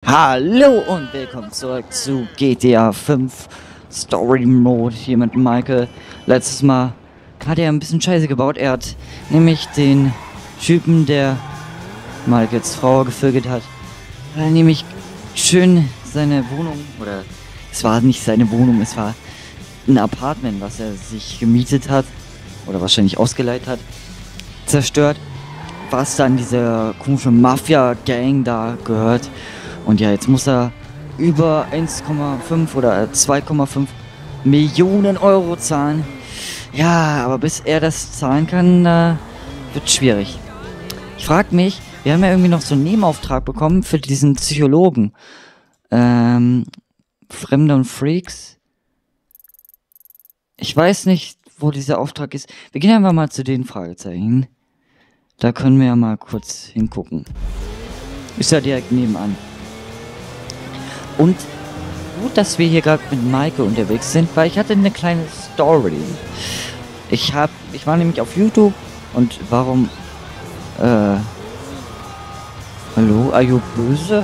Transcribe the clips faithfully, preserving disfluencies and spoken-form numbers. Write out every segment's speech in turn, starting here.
Hallo und willkommen zurück zu G T A fünf Story Mode hier mit Michael. Letztes Mal hat er ein bisschen Scheiße gebaut. Er hat nämlich den Typen, der Michaels Frau gevögelt hat, hat er nämlich schön seine Wohnung, oder es war nicht seine Wohnung, es war ein Apartment, was er sich gemietet hat oder wahrscheinlich ausgeleiht hat, zerstört, was dann dieser komische Mafia-Gang da gehört. Und ja, jetzt muss er über eins Komma fünf oder zwei Komma fünf Millionen Euro zahlen. Ja, aber bis er das zahlen kann, äh, wird schwierig. Ich frage mich, wir haben ja irgendwie noch so einen Nebenauftrag bekommen für diesen Psychologen. Ähm, Fremde und Freaks. Ich weiß nicht, wo dieser Auftrag ist. Wir gehen einfach mal zu den Fragezeichen. Da können wir ja mal kurz hingucken. Ist ja direkt nebenan. Und gut, dass wir hier gerade mit Maike unterwegs sind, weil ich hatte eine kleine Story. Ich hab, ich war nämlich auf YouTube und warum, äh, hallo, are you böse?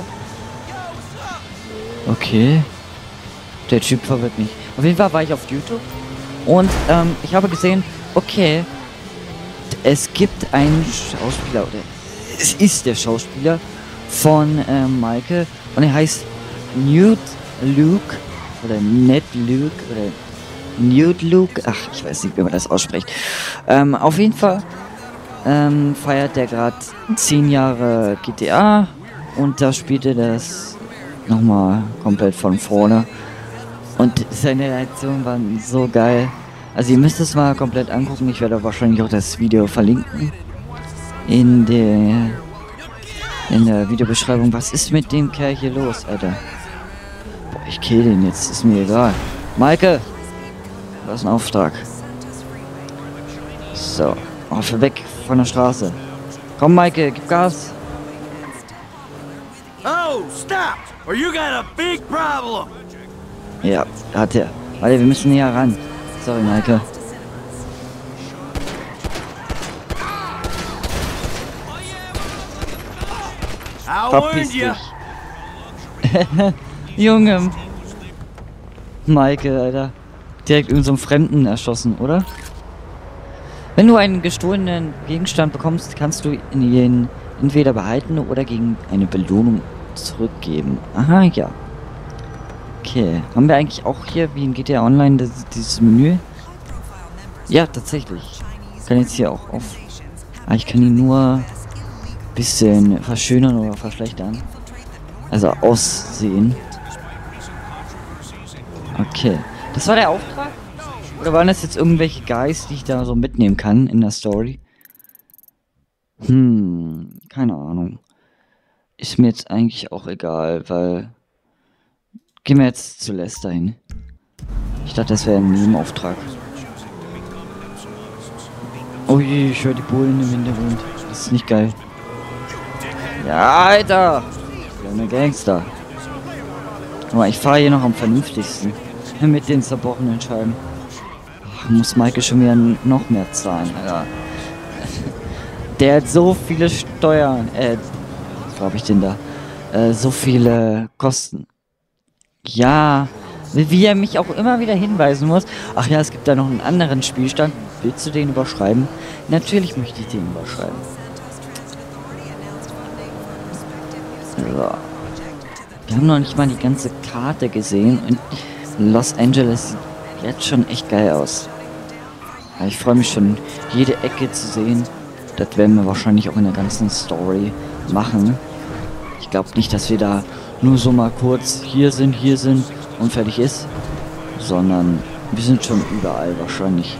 Okay, der Typ verwirrt mich. Auf jeden Fall war ich auf YouTube und ähm, ich habe gesehen, okay, es gibt einen Schauspieler, oder es ist der Schauspieler von äh, Maike und er heißt Nude Luke oder Ned Luke oder Nude Luke, ach, ich weiß nicht, wie man das ausspricht. Ähm, auf jeden Fall ähm, feiert der gerade zehn Jahre G T A und da spielt er das nochmal komplett von vorne. Und seine Reaktionen waren so geil. Also ihr müsst es mal komplett angucken. Ich werde wahrscheinlich auch das Video verlinken in der in der Videobeschreibung. Was ist mit dem Kerl hier los, Alter? Boah, ich kill den jetzt, ist mir egal. Maike! Du hast einen Auftrag. So, auf weg von der Straße. Komm, Maike, gib Gas. Oh, stop! Or you got a big problem! Ja, hat er. Warte, wir müssen näher ran. Sorry, Maike. Verpiss dich. Junge. Maike, Alter. Direkt irgendeinem Fremden erschossen, oder? Wenn du einen gestohlenen Gegenstand bekommst, kannst du ihn entweder behalten oder gegen eine Belohnung zurückgeben. Aha, ja. Okay. Haben wir eigentlich auch hier, wie in G T A Online, das, dieses Menü? Ja, tatsächlich. Ich kann jetzt hier auch auf... Ah, ich kann ihn nur... bisschen verschönern oder verschlechtern. Also aussehen. Okay. Das war der Auftrag? Oder waren das jetzt irgendwelche Guys, die ich da so mitnehmen kann in der Story? Hm, keine Ahnung. Ist mir jetzt eigentlich auch egal, weil... Gehen wir jetzt zu Lester hin. Ich dachte, das wäre ein Nebenauftrag. Oh je, ich höre die Bullen im Hintergrund. Das ist nicht geil. Ja, Alter! Wir haben eine Gangster. Aber ich fahre hier noch am vernünftigsten. Mit den zerbrochenen Scheiben. Ach, muss Michael schon wieder noch mehr zahlen, Alter. Der hat so viele Steuern. Äh, was habe ich denn da? Äh, so viele Kosten. Ja, wie er mich auch immer wieder hinweisen muss. Ach ja, es gibt da noch einen anderen Spielstand. Willst du den überschreiben? Natürlich möchte ich den überschreiben. So. Wir haben noch nicht mal die ganze Karte gesehen und Los Angeles sieht jetzt schon echt geil aus. Ja, ich freue mich schon, jede Ecke zu sehen. Das werden wir wahrscheinlich auch in der ganzen Story machen. Ich glaube nicht, dass wir da nur so mal kurz hier sind, hier sind und fertig ist, sondern wir sind schon überall wahrscheinlich.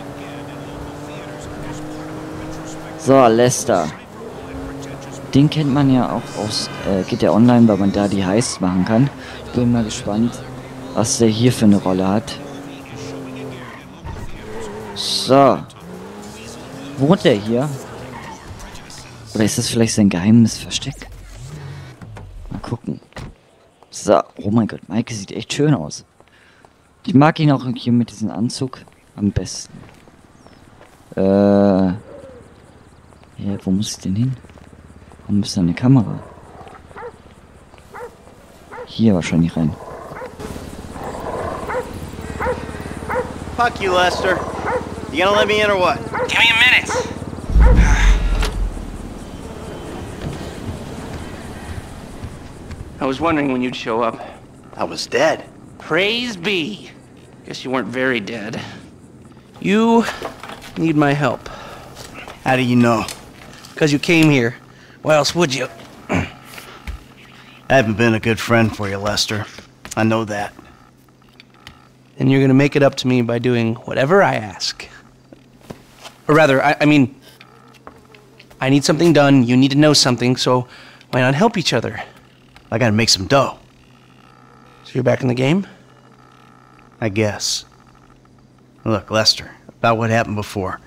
So, Lester. Den kennt man ja auch aus äh, G T A Online, weil man da die Heists machen kann. Ich bin mal gespannt, was der hier für eine Rolle hat. So. Wohnt der hier? Oder ist das vielleicht sein geheimes Versteck? Mal gucken. So. Oh mein Gott, Maike sieht echt schön aus. Ich mag ihn auch hier mit diesem Anzug am besten. Äh. Ja, wo muss ich denn hin? Warum ist da eine Kamera? Hier wahrscheinlich rein. Fuck you, Lester. You gonna let me in or what? Give me a minute. I was wondering when you'd show up. I was dead. Praise be. Guess you weren't very dead. You need my help. How do you know? Because you came here. Why else would you? I haven't been a good friend for you, Lester. I know that. And you're gonna make it up to me by doing whatever I ask. Or rather, I, I mean, I need something done, you need to know something, so why not help each other? I gotta make some dough. So you're back in the game? I guess. Look, Lester, about what happened before.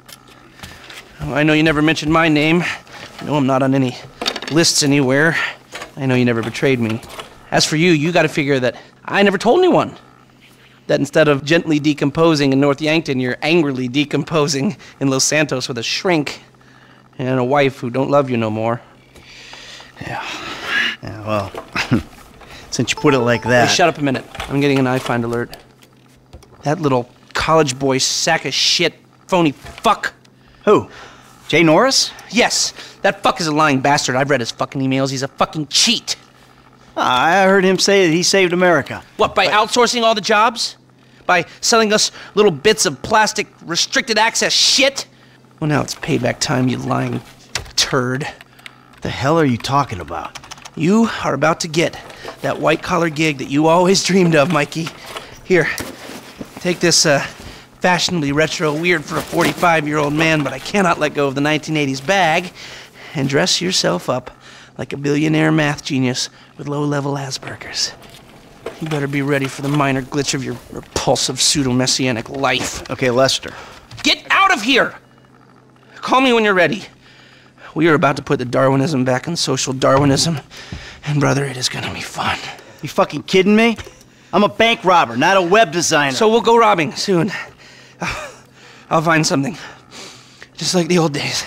Oh, I know you never mentioned my name. I know I'm not on any lists anywhere. I know you never betrayed me. As for you, you gotta figure that I never told anyone. That instead of gently decomposing in North Yankton, you're angrily decomposing in Los Santos with a shrink and a wife who don't love you no more. Yeah. Yeah, well, since you put it like that... Hey, shut up a minute. I'm getting an iFind alert. That little college boy sack of shit, phony fuck. Who? Jay Norris? Yes, that fuck is a lying bastard. I've read his fucking emails. He's a fucking cheat. I heard him say that he saved America. What, by but... outsourcing all the jobs? By selling us little bits of plastic restricted access shit? Well, now it's payback time, you lying turd. What the hell are you talking about? You are about to get that white-collar gig that you always dreamed of, Mikey. Here, take this uh, fashionably retro weird for a forty-five-year-old man, but I cannot let go of the nineteen eighties bag, and dress yourself up like a billionaire math genius with low-level Asperger's. You better be ready for the minor glitch of your repulsive pseudo-messianic life. Okay, Lester. Get out of here! Call me when you're ready. We are about to put the Darwinism back in social Darwinism, and brother, it is gonna be fun. You fucking kidding me? I'm a bank robber, not a web designer. So we'll go robbing soon. I'll find something. Just like the old days.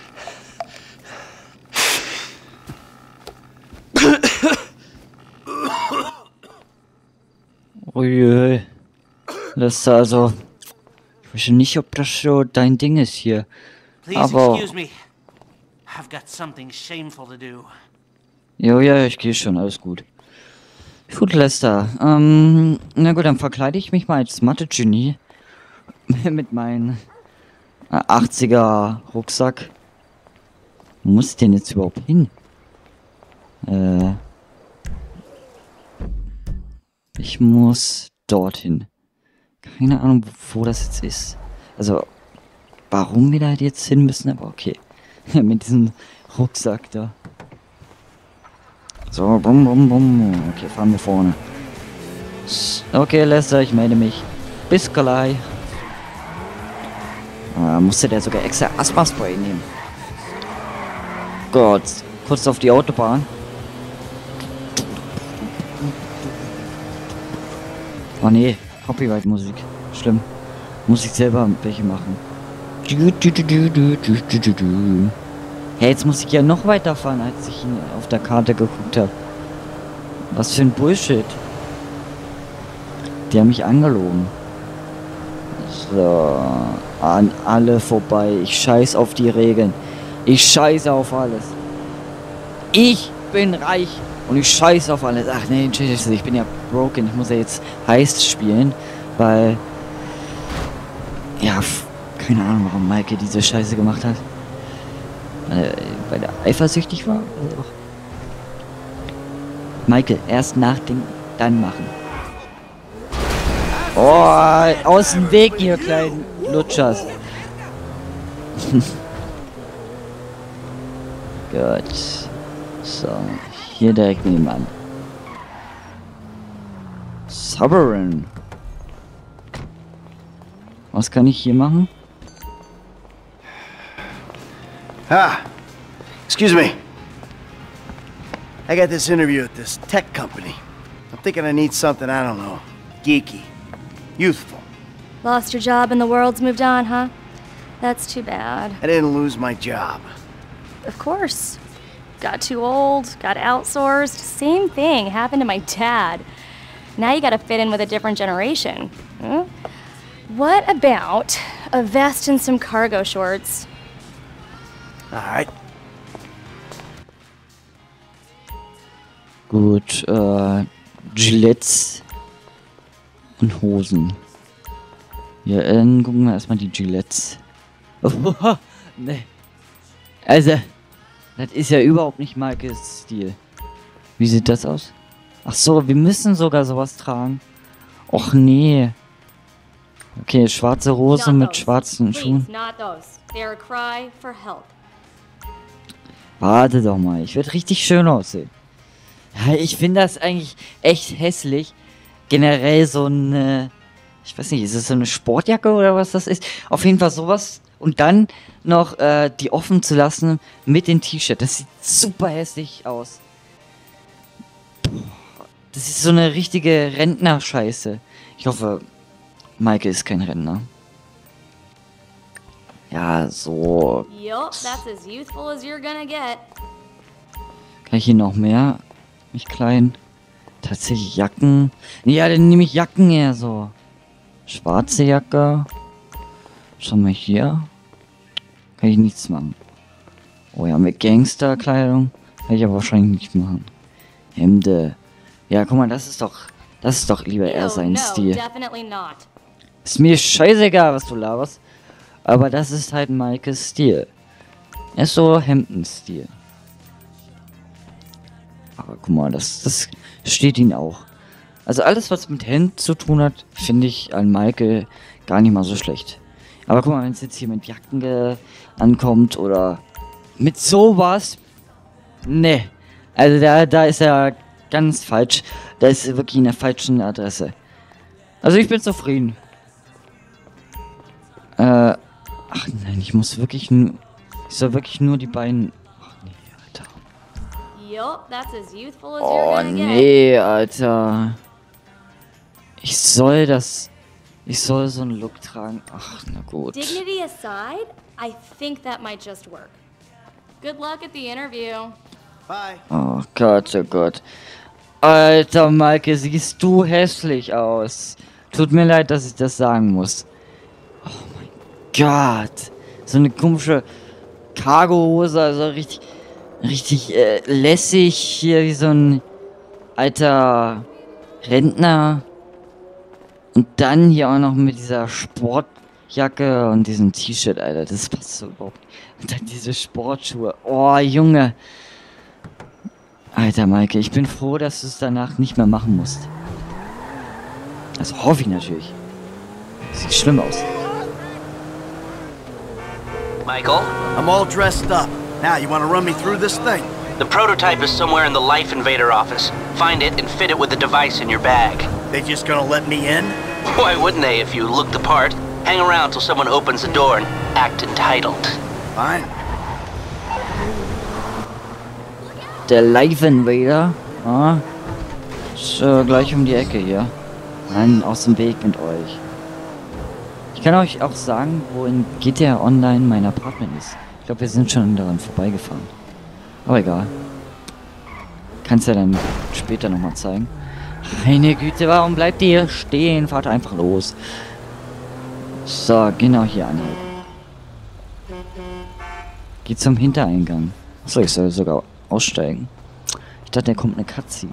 Uiui. Das also... Ich weiß nicht, ob das so dein Ding ist hier. Please aber... excuse me. I've got something shameful to do. Jo, ja, ich gehe schon, alles gut. Gut, Lester. Ähm, na gut, dann verkleide ich mich mal als Mathe-Genie. Mit meinem achtziger Rucksack. Wo muss ich denn jetzt überhaupt hin? Äh... Ich muss dorthin. Keine Ahnung, wo das jetzt ist. Also, warum wir da jetzt hin müssen, aber okay. Mit diesem Rucksack da. So, bum, bum, bum. Okay, fahren wir vorne. Okay, Lester, ich melde mich. Bis gleich. Ah, musste der sogar extra Asthma-Spray nehmen. Gott, kurz auf die Autobahn. Oh nee, Copyright-Musik. Schlimm. Muss ich selber welche machen. Hey, jetzt muss ich ja noch weiterfahren, als ich auf der Karte geguckt habe. Was für ein Bullshit. Die haben mich angelogen. So, an alle vorbei. Ich scheiß auf die Regeln. Ich scheiße auf alles. Ich bin reich und ich scheiße auf alles. Ach nee, ich bin ja broken. Ich muss ja jetzt Heist spielen, weil... Ja, keine Ahnung, warum Maike diese Scheiße gemacht hat. Weil, weil er eifersüchtig war? Also, Michael, erst nachdenken, dann machen. Oh, aus dem Weg, ihr kleinen Lutschers. Gut. So, hier direkt nebenan. Sovereign. Was kann ich hier machen? Ah, excuse me. I got this interview at this tech company. I'm thinking I need something, I don't know, geeky, youthful. Lost your job and the world's moved on, huh? That's too bad. I didn't lose my job. Of course. got too old, got outsourced. Same thing happened to my dad. Now you gotta fit in with a different generation. Hmm? What about a vest and some cargo shorts? Alright. Gut, äh, Gillettes und Hosen. Ja, dann gucken wir erstmal die Gillettes. Oh, ne. Also, das ist ja überhaupt nicht Maikes Stil. Wie sieht das aus? Ach so, wir müssen sogar sowas tragen. Och nee. Okay, schwarze Hose mit schwarzen Schuhen. Warte doch mal, ich werde richtig schön aussehen. Ja, ich finde das eigentlich echt hässlich. Generell so eine, ich weiß nicht, ist es so eine Sportjacke oder was das ist? Auf jeden Fall sowas. Und dann noch äh, die offen zu lassen mit dem T-Shirt. Das sieht super hässlich aus. Das ist so eine richtige Rentner-Scheiße. Ich hoffe, Maike ist kein Rentner. Ja, so. Yup, that's as youthful as you're gonna get. Kann ich hier noch mehr? Mich klein. Tatsächlich Jacken. Ja, dann nehme ich Jacken eher so. Schwarze Jacke. Schau mal hier. Kann ich nichts machen. Oh ja, mit Gangsterkleidung kann ich aber wahrscheinlich nicht machen. Hemde. Ja, guck mal, das ist doch, das ist doch lieber eher sein no, Stil. Definitely not. Ist mir scheißegal, was du laberst. Aber das ist halt Maikes Stil. Er ist so Hemdenstil. Aber guck mal, das, das steht ihm auch. Also alles, was mit Hemd zu tun hat, finde ich an Maike gar nicht mal so schlecht. Aber guck mal, wenn es jetzt hier mit Jacken äh, ankommt oder mit sowas. Ne. Also da, da ist er ganz falsch. Da ist er wirklich in der falschen Adresse. Also ich bin zufrieden. Äh, ach nein, ich muss wirklich nur... Ich soll wirklich nur die beiden... Ach nee, Alter. Yup, that's as youthful as you're Oh gonna get. nee, Alter. Ich soll das... Ich soll so einen Look tragen. Ach, na gut. Dignity aside, I think that might just work. Good luck at the interview. Bye. Oh Gott, oh Gott. Alter, Maike, siehst du hässlich aus. Tut mir leid, dass ich das sagen muss. Oh mein Gott. So eine komische Cargohose, also richtig, richtig äh, lässig hier wie so ein alter Rentner. Und dann hier auch noch mit dieser Sportjacke und diesem T-Shirt, Alter. Das passt so überhaupt. Und dann diese Sportschuhe. Oh, Junge. Alter, Maike, ich bin froh, dass du es danach nicht mehr machen musst. Also hoffe ich natürlich. Sieht schlimm aus. Michael, I'm all dressed up. Now, you want to run me through this thing? the prototype is somewhere in the Life Invader office. Find it and fit it with the device in your bag. They just gonna let me in? Why wouldn't they if you look the part? Hang around till someone opens the door and act entitled. Fine. Der Life Invader. Ah. Ist äh, gleich um die Ecke hier. Nein, aus dem Weg mit euch. Ich kann euch auch sagen, wo in G T A Online mein Apartment ist. Ich glaube, wir sind schon daran vorbeigefahren. Aber egal. Kannst ja dann später nochmal zeigen. Meine Güte, warum bleibt ihr hier stehen? Fahrt einfach los. So, genau hier anhalten. Geht zum Hintereingang. Achso, ich soll sogar aussteigen. Ich dachte, da kommt eine Cutscene.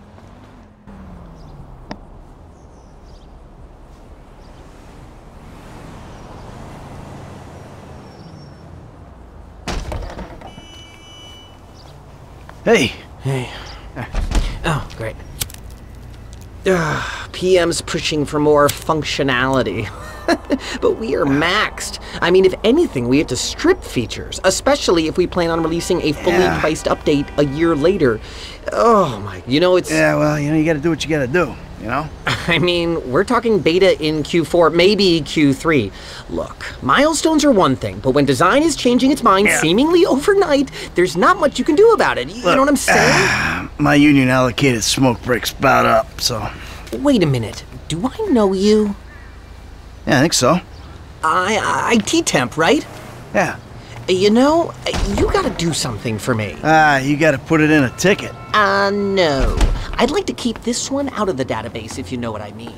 Hey. Hey. Oh, great. Ugh, P M's pushing for more functionality. But we are maxed. I mean, if anything, we have to strip features, especially if we plan on releasing a fully Yeah. priced update a year later. Oh my, you know, it's... Yeah, well, you know, you gotta do what you gotta do, you know? I mean, we're talking beta in Q four, maybe Q three. Look, milestones are one thing, but when design is changing its mind Yeah. seemingly overnight, there's not much you can do about it. You know what I'm saying? Uh, my union allocated smoke breaks about up, so... Wait a minute. Do I know you? Yeah, I think so. I, I T temp, right? Yeah. You know, you gotta do something for me. Ah, you gotta put it in a ticket. Uh, no. I'd like to keep this one out of the database, if you know what I mean.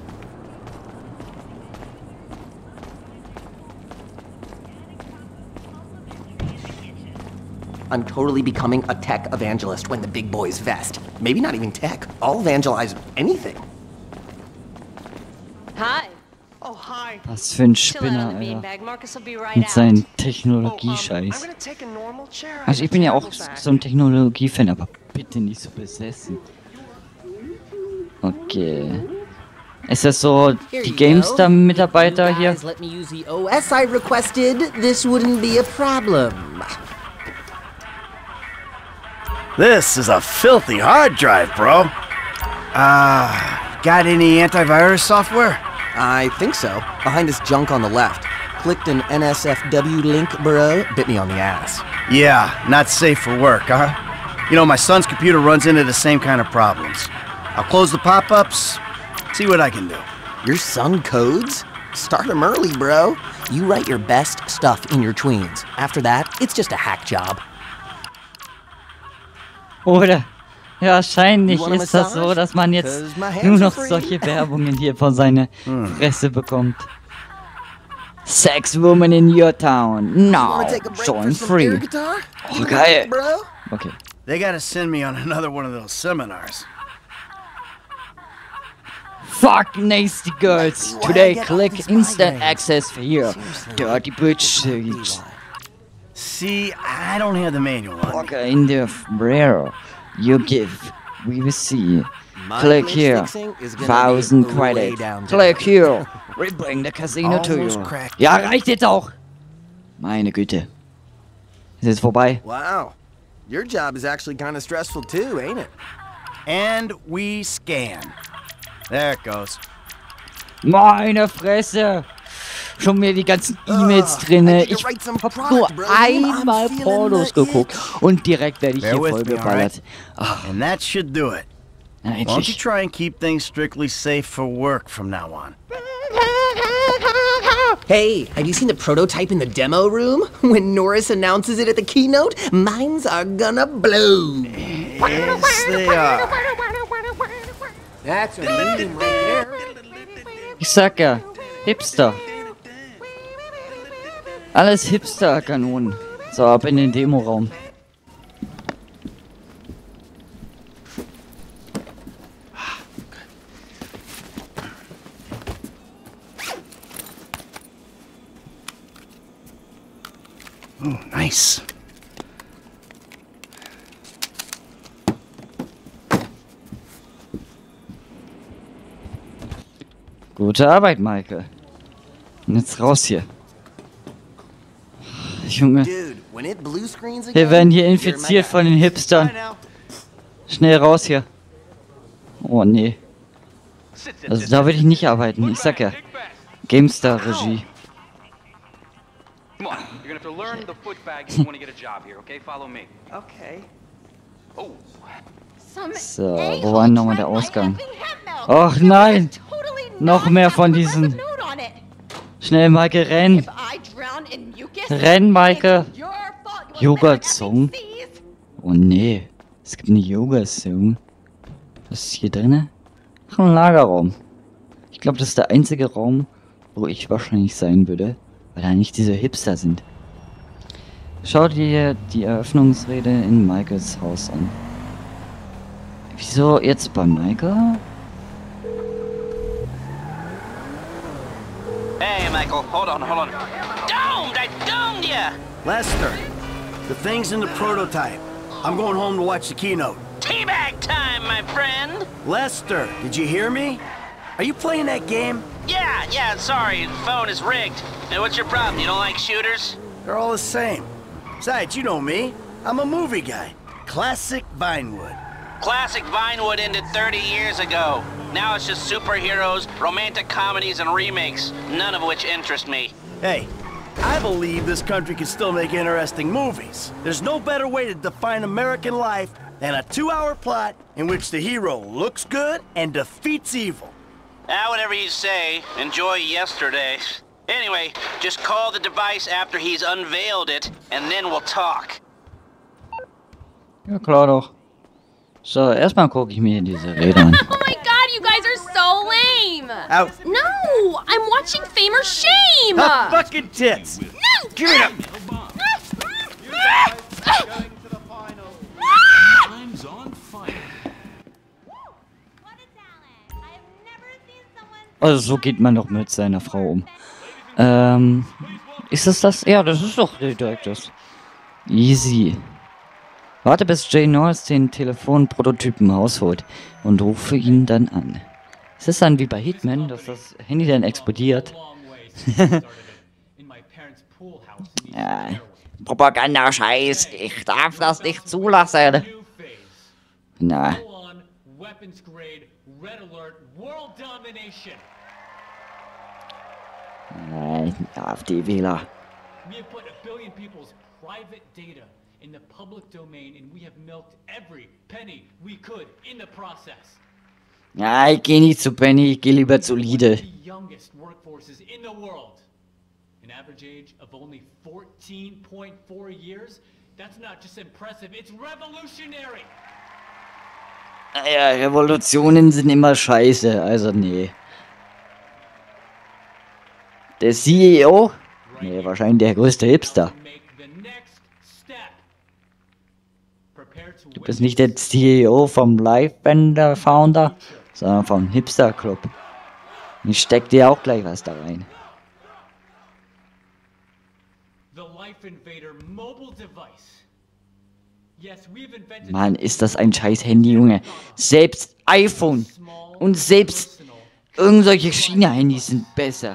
I'm totally becoming a tech evangelist when the big boys vest. Maybe not even tech. I'll evangelize anything. Hi. Oh, hi. Was für ein Chill out Spinner, on the Alter. beanbag. Marcus will be right Mit out. seinem Technologie-Scheiß. Also ich bin ja auch so ein Technologie-Fan, aber bitte nicht so besessen. Okay. Ist das so die GameStar-Mitarbeiter hier? Guys, let me use the O S I requested. This wouldn't be a problem. This is a filthy hard drive, bro. Ah, uh, got any antivirus software? I think so. Behind this junk on the left. Clicked an N S F W link, bro. Bit me on the ass. Yeah, not safe for work, huh? You know, my son's computer runs into the same kind of problems. I'll close the pop-ups, see what I can do. Your son codes? Start him early, bro. You write your best stuff in your tweens. After that, it's just a hack job. Oder? Ja, wahrscheinlich ist das so, dass man jetzt nur noch solche Werbungen hier vor seine Fresse bekommt. Sex woman in your town. Now, join free. Oh, geil. Okay. They gotta send me on another one of those seminars. Fuck nasty girls. Today click instant access for you. Dirty bitch. See, I don't have the manual on me. Okay, in the rare you give, we will see. Click here. Thousand credit. Click here. We bring the casino to you. Ja, reicht jetzt auch. Meine Güte. Ist jetzt vorbei? Wow. Your job is actually kind of stressful too, ain't it? And we scan. There it goes. Meine Fresse. Schon mir die ganzen E-Mails drinne. Ich hab nur einmal Pornos geguckt und direkt werde ich hier voll geballert. And that should do it. Why don't you try and keep things strictly safe for work from now on? Hey, have you seen the prototype in the demo room? When Norris announces it at the keynote, minds are gonna blow. Yes, they are. That's a meme right there. Ich sag ja, Hipster. Alles Hipster-Kanonen. So, ab in den Demoraum. Oh, nice. Gute Arbeit, Michael. Und jetzt raus hier. Junge. Wir werden hier infiziert von den Hipstern. Schnell raus hier. Oh nee. Also da will ich nicht arbeiten. Ich sag ja. GameStar-Regie. So, wo war nochmal der Ausgang? Och nein! Noch mehr von diesen. Schnell, Maike, renn! Renn, Maike! Yoga-Song? Oh nee, es gibt einen Yoga-Song. Was ist hier drin? Ach, ein Lagerraum. Ich glaube, das ist der einzige Raum, wo ich wahrscheinlich sein würde, weil da nicht diese Hipster sind. Schau dir die Eröffnungsrede in Michaels Haus an. Wieso jetzt bei Michael? Hey, Michael, hold on, hold on. Domed! I domed ya! Lester, the thing's in the prototype. I'm going home to watch the keynote. Teabag time, my friend! Lester, did you hear me? Are you playing that game? Yeah, yeah, sorry, the phone is rigged. Hey, what's your problem? You don't like shooters? They're all the same. Besides, you know me. I'm a movie guy. Classic Vinewood. Classic Vinewood ended thirty years ago. Now it's just superheroes, romantic comedies, and remakes, none of which interest me. Hey, I believe this country can still make interesting movies. There's no better way to define American life than a two-hour plot in which the hero looks good and defeats evil. Ah, whatever you say. Enjoy yesterday. Anyway, just call the device after he's unveiled it, and then we'll talk. Ja, klar doch. So, erstmal gucke ich mir diese Rede an. Oh my god, you guys are so lame! Out. No! I'm watching Fame or Shame! Hot fucking tits. No! Give it up. Time's on fire. Also so geht man doch mit seiner Frau um. Ähm, ist das das? Ja, das ist doch direkt das. Easy. Warte, bis Jay Norris den Telefonprototypen rausholt und rufe ihn dann an. Ist es dann wie bei Hitman, dass das Handy dann explodiert? Ja, Propaganda-Scheiß. Ich darf das nicht zulassen. Na. Nein, AfD-Wähler. We have put a billion people's private data in the public domain, and we have milked every penny we could in the process. Ja, ich geh nicht zu Penny, ich geh lieber zu Lidl. The youngest workforces in the world. An average age of only fourteen point four years. That's not just impressive, it's revolutionary. Ja, Revolutionen sind immer scheiße, also nee. Der C E O? Nee, wahrscheinlich der größte Hipster. Du bist nicht der C E O vom Livebender Founder, sondern vom Hipster Club. Ich steck dir auch gleich was da rein. Mann, ist das ein scheiß Handy, Junge. Selbst iPhone und selbst irgendwelche China-Handys sind besser.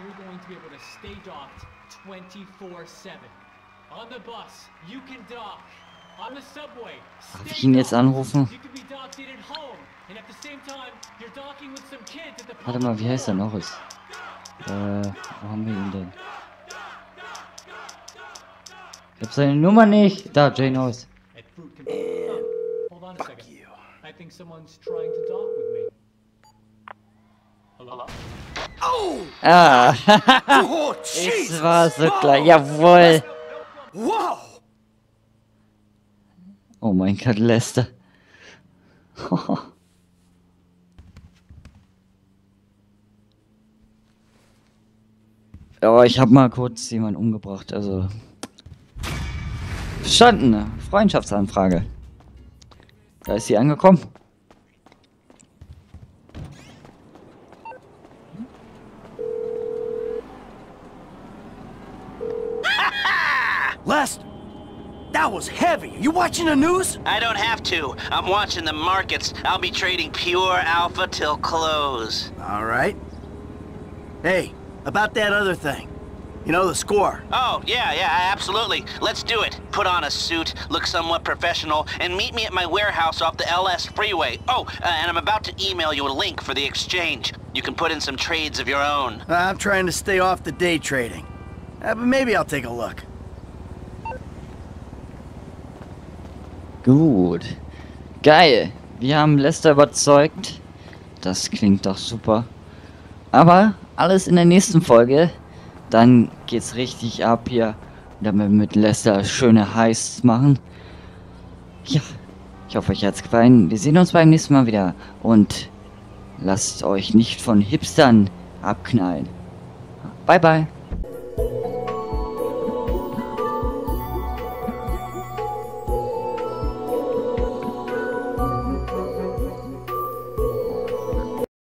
Darf ich ihn jetzt anrufen? Warte mal, wie heißt er noch? Ist? Äh, wo haben wir ihn denn? Ich hab seine Nummer nicht. Da, Jay Norris. Fuck you. I think someone's trying to talk with me. Hello? Oh! Ah, Oh, es Jesus! war so klar. Jawohl. Wow! Oh mein Gott, Lester. Aber ich habe mal kurz jemanden umgebracht, also... Verstanden, ne? Freundschaftsanfrage. Da ist sie angekommen. Les, that was heavy. You watching the news? I don't have to. I'm watching the markets. I'll be trading pure alpha till close. All right. Hey, about that other thing. You know, the score. Oh, yeah, yeah, absolutely. Let's do it. Put on a suit, look somewhat professional, and meet me at my warehouse off the L S freeway. Oh, uh, and I'm about to email you a link for the exchange. You can put in some trades of your own. I'm trying to stay off the day trading. Uh, but maybe I'll take a look. Gut. Geil. Wir haben Lester überzeugt. Das klingt doch super. Aber alles in der nächsten Folge. Dann geht's richtig ab hier. Damit wir mit Lester schöne Heists machen. Ja. Ich hoffe, euch hat's gefallen. Wir sehen uns beim nächsten Mal wieder. Und lasst euch nicht von Hipstern abknallen. Bye, bye.